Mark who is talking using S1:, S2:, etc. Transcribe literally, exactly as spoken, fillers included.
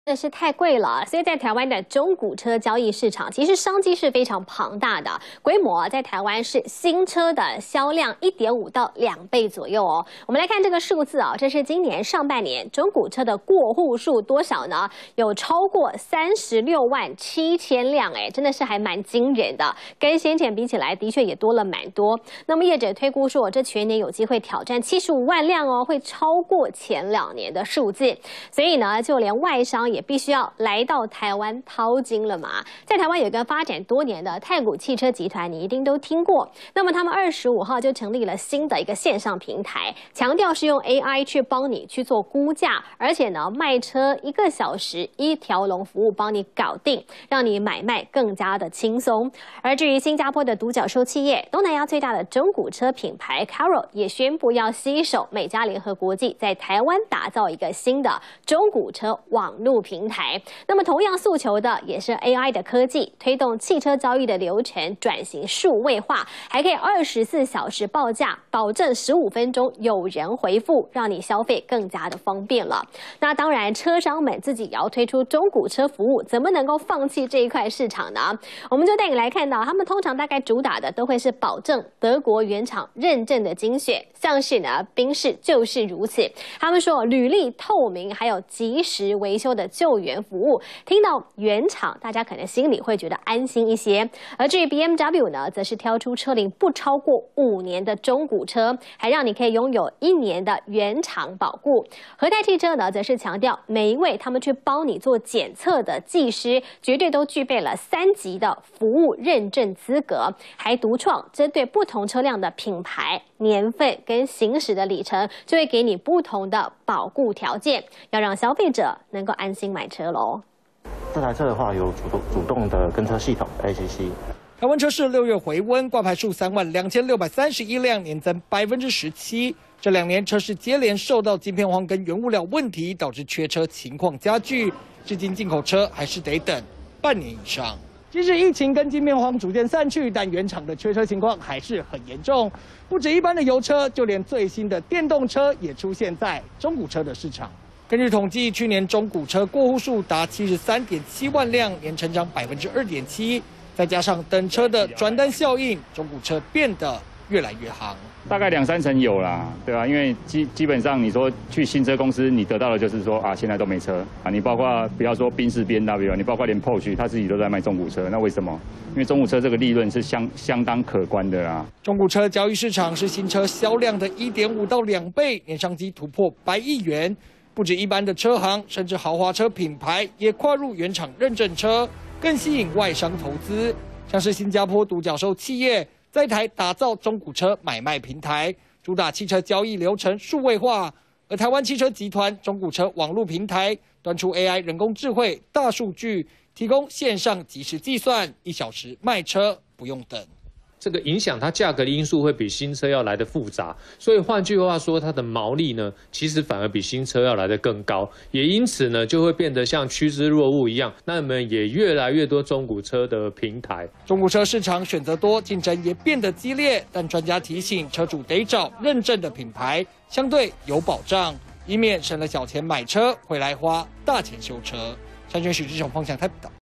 S1: 真的是太贵了，所以在台湾的中古车交易市场，其实商机是非常庞大的，规模在台湾是新车的销量一点五到两倍左右哦。我们来看这个数字啊，这是今年上半年中古车的过户数多少呢？有超过三十六万七千辆，哎，真的是还蛮惊人的，跟先前比起来，的确也多了蛮多。那么业者推估说，这全年有机会挑战七十五万辆哦，会超过前两年的数字。所以呢，就连外商也。 也必须要来到台湾掏金了嘛？在台湾有一个发展多年的太古汽车集团，你一定都听过。那么他们二十五号就成立了新的一个线上平台，强调是用 A I 去帮你去做估价，而且呢，卖车一个小时一条龙服务帮你搞定，让你买卖更加的轻松。而至于新加坡的独角兽企业，东南亚最大的中古车品牌 Carol 也宣布要携手美加联合国际，在台湾打造一个新的中古车网络平台。那么同样诉求的也是 A I 的科技，推动汽车交易的流程转型数位化，还可以二十四小时报价，保证十五分钟有人回复，让你消费更加的方便了。那当然，车商们自己也要推出中古车服务，怎么能够放弃这一块市场呢？我们就带你来看到，他们通常大概主打的都会是保证德国原厂认证的精选，像是呢宾士就是如此。他们说履历透明，还有及时维修的救援服务，听到原厂，大家可能心里会觉得安心一些。而至于 B M W 呢，则是挑出车龄不超过五年的中古车，还让你可以拥有一年的原厂保固。和泰汽车呢，则是强调每一位他们去帮你做检测的技师，绝对都具备了三级的服务认证资格，还独创针对不同车辆的品牌、年份跟行驶的里程，就会给你不同的保固条件，要让消费者能够安心买车喽。
S2: 这台车的话有主动主动的跟车系统 A C C。
S3: 台湾车市六月回温，挂牌数三万两千六百三十一辆，年增百分之十七。这两年车市接连受到晶片荒跟原物料问题，导致缺车情况加剧，至今进口车还是得等半年以上。即使疫情跟晶片荒逐渐散去，但原厂的缺车情况还是很严重。不止一般的油车，就连最新的电动车也出现在中古车的市场。根据统计，去年中古车过户数达七十三点七万辆，年成长百分之二点七。再加上等车的转单效应，中古车变得越来越行。
S4: 大概两三成有啦，对吧、啊？因为基基本上你说去新车公司，你得到的就是说啊，现在都没车啊。你包括不要说宾士 B M W， 你包括连 Porsche 他自己都在卖中古车，那为什么？因为中古车这个利润是相相当可观的啦。
S3: 中古车交易市场是新车销量的一点五到两倍，年商机突破百亿元。不止一般的车行，甚至豪华车品牌也跨入原厂认证车，更吸引外商投资。像是新加坡独角兽企业在台打造中古车买卖平台，主打汽车交易流程数位化；而台湾汽车集团中古车网络平台端出 A I 人工智慧大数据，提供线上即时计算，一小时卖车不用等。
S5: 这个影响它价格的因素会比新车要来的复杂，所以换句话说，它的毛利呢，其实反而比新车要来的更高，也因此呢，就会变得像趋之若鹜一样。那么也越来越多中古车的平台，
S3: 中古车市场选择多，竞争也变得激烈。但专家提醒，车主得找认证的品牌，相对有保障，以免省了小钱买车，回来花大钱修车。三军许志雄、方向台报道。